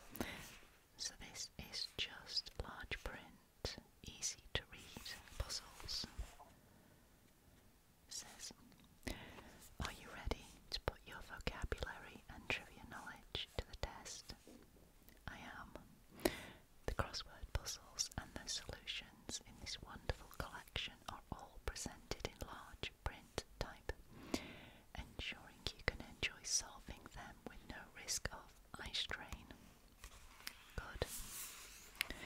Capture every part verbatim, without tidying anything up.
So this is just large print, easy to read puzzles. It says, are you ready to put your vocabulary and trivia knowledge to the test? I am. The crossword puzzles and their solutions in this wonderful collection are all presented in large print type, ensuring you can enjoy solving them with no risk of eye strain. Good.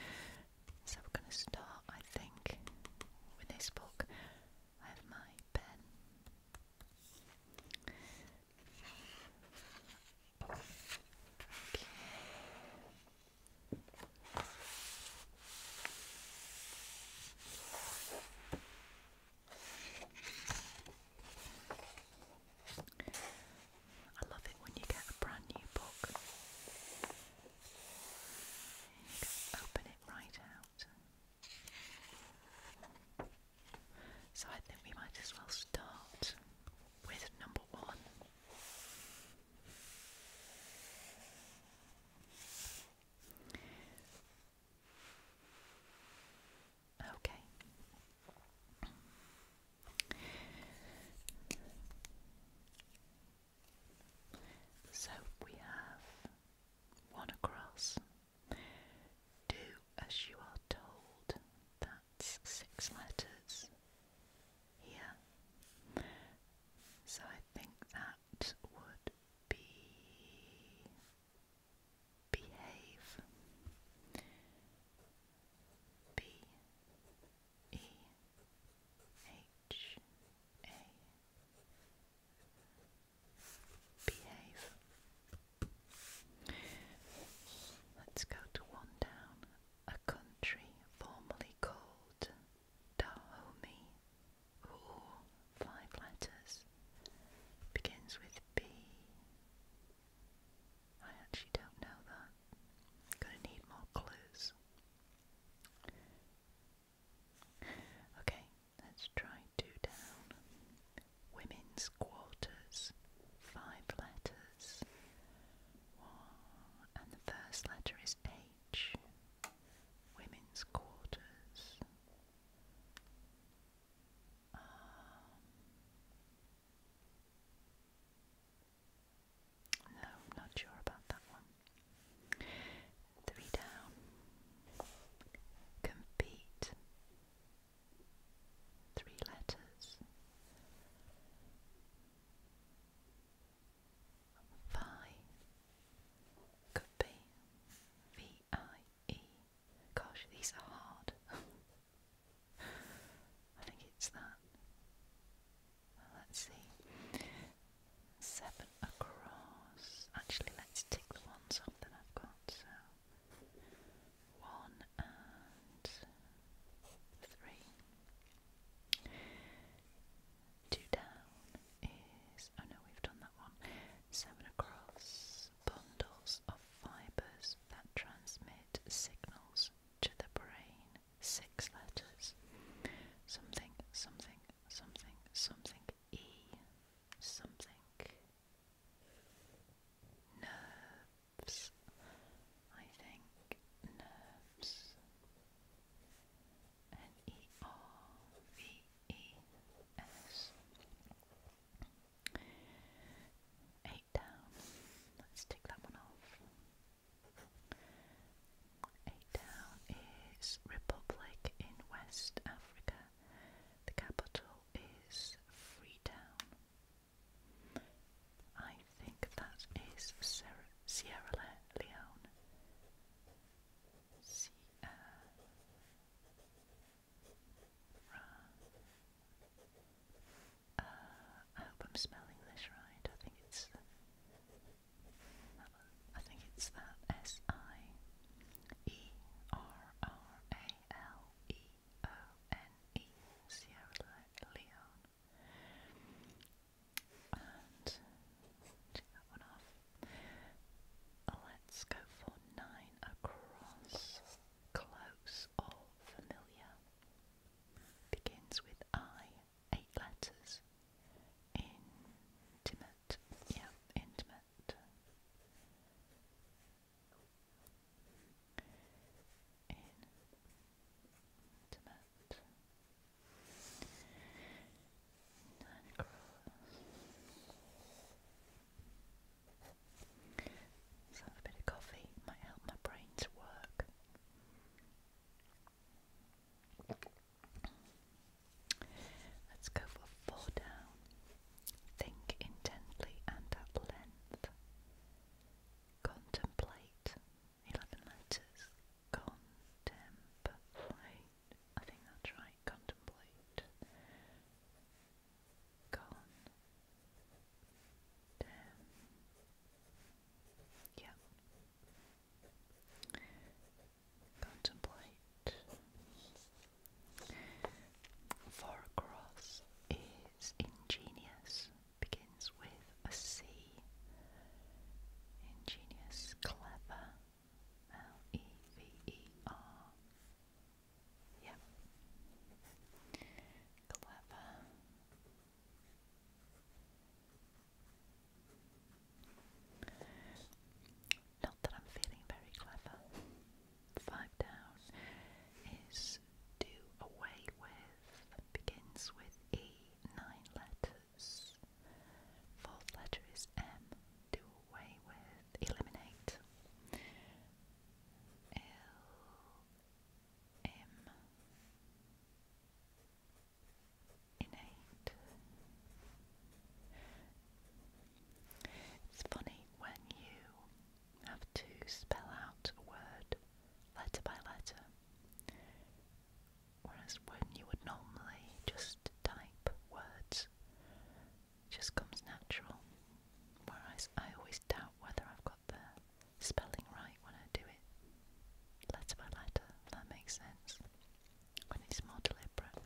makes sense when it's more deliberate.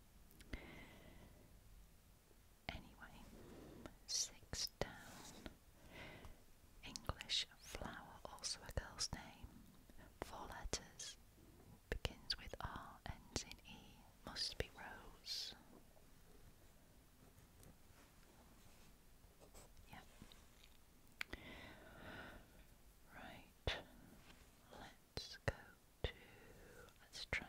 Anyway, six down. English flower, also a girl's name. Four letters. Begins with R, ends in E. Must be Rose. Yep. Right. Let's go to. Let's try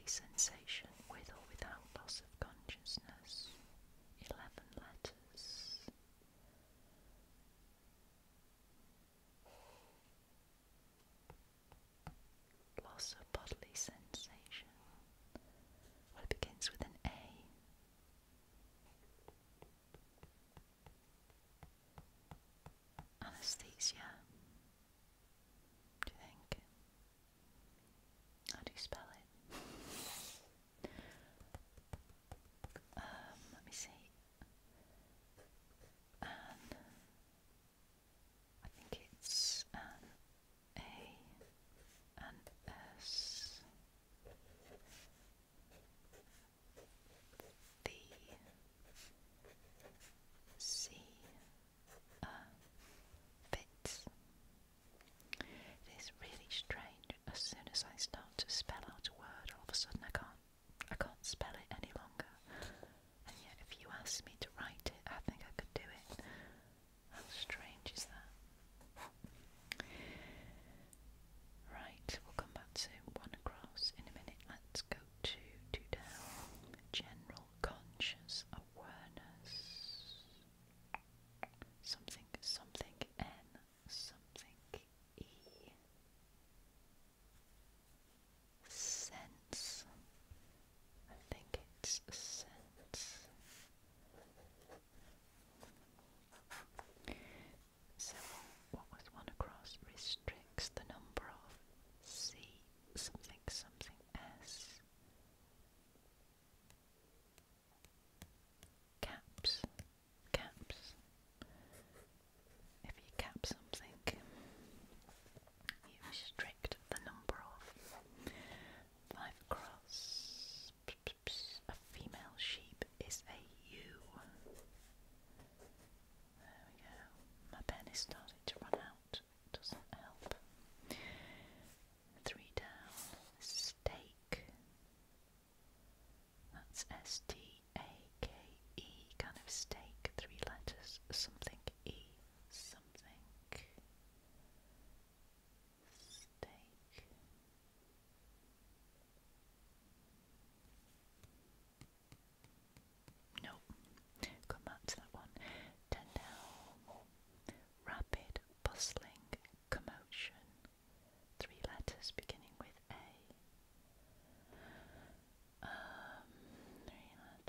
sensation with or without loss of consciousness. Eleven letters. Loss of bodily sensation. Well, it begins with an A. Anesthesia. Do you think? How do you spell it? Um, let me see. An. I think it's an A, an S. The C. A. Fits. It is really strange. As soon as I start to spell out a word, all of a sudden I can't, I can't spell it any longer. And yet, if you asked me to write it, I think I could do it. How strange is that? Right, we'll come back to one across in a minute. Let's go to two down. General conscious awareness. Something, something N, something E. Sense. I think it's sense. So, what was one across? Restricts the number of C, something, something S. Caps. Caps. If you cap something, you restrict the number of. Five across. A female sheep is a ewe. There we go. My pen is starting to run out. Doesn't help. Three down. Steak. That's S T A K E, kind of steak. Three letters. Something E. Something. Steak. Nope. Come back to that one. Ten down. Rapid, bustling, commotion. Three letters beginning with A. Um, three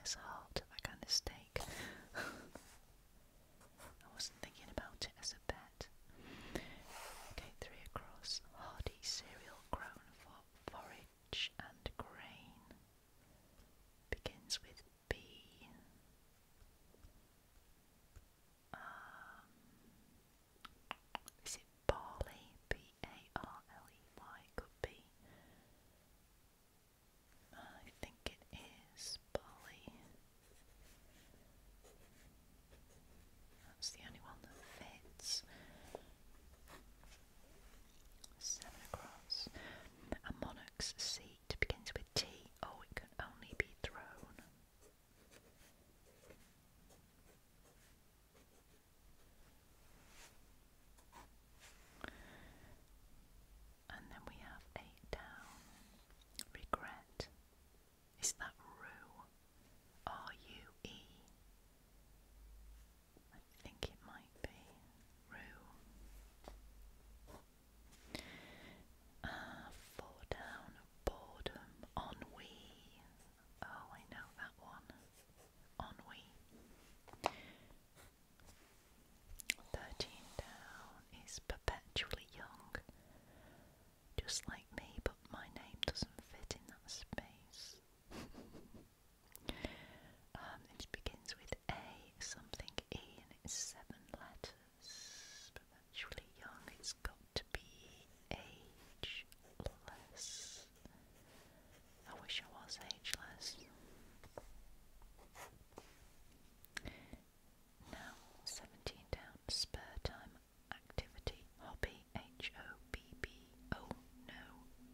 less hot, that kind of steak. I wasn't thinking about it as a pet. Okay, three across. Hardy cereal grown for forage and grain. Begins with B. Um, is it barley? B A R L E Y. Could be. I think it is barley. That's the only one that fits. Seven across. A monarch's seat begins with T. Oh, it can only be thrown. And then we have eight down. Regret. Is that rue? R U E. I think it might be rue. Uh, four down. Boredom. Ennui. Oh, I know that one. Ennui. Thirteen down is perpetually young. Just like me, but my name doesn't fit in that space. um, it begins with A, something E, and it's seven letters. Perpetually young, it's got to be ageless. I wish I was ageless. Now, seventeen down, spare time activity, hobby, H O B B. Oh no,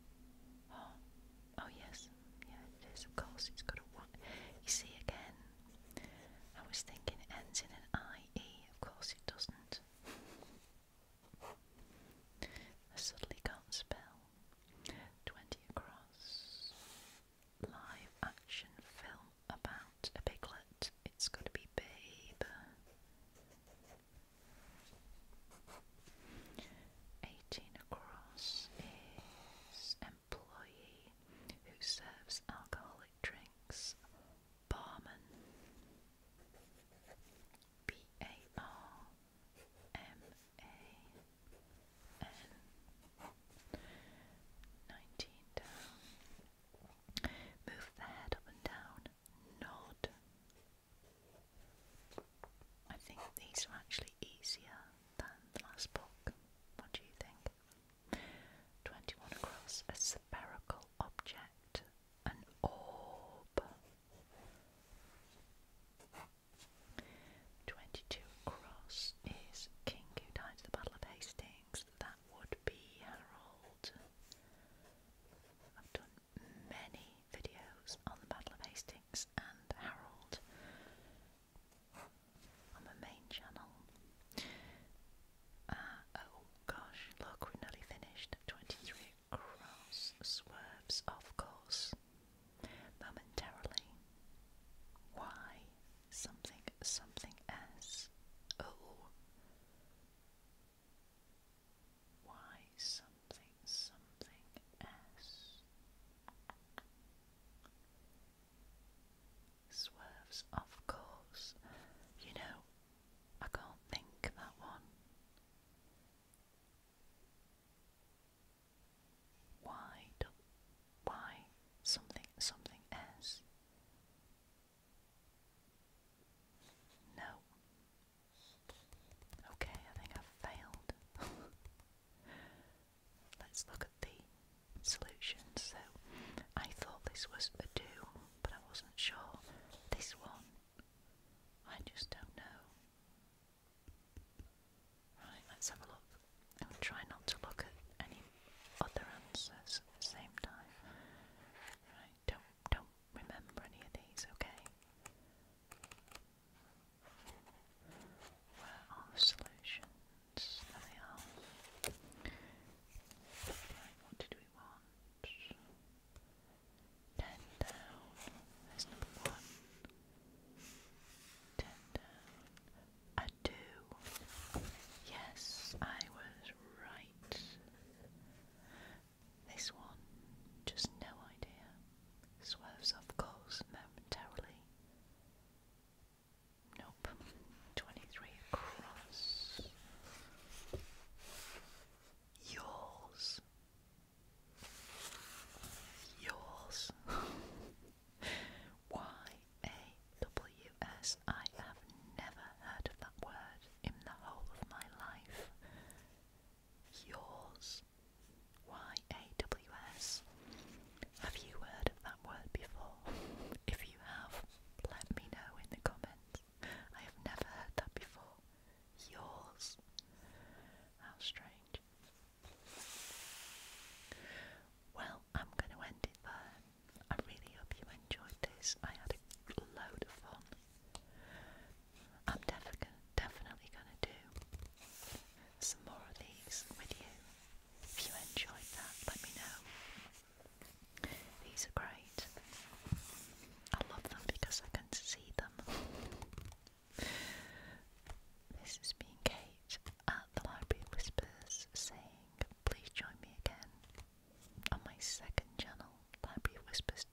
whispers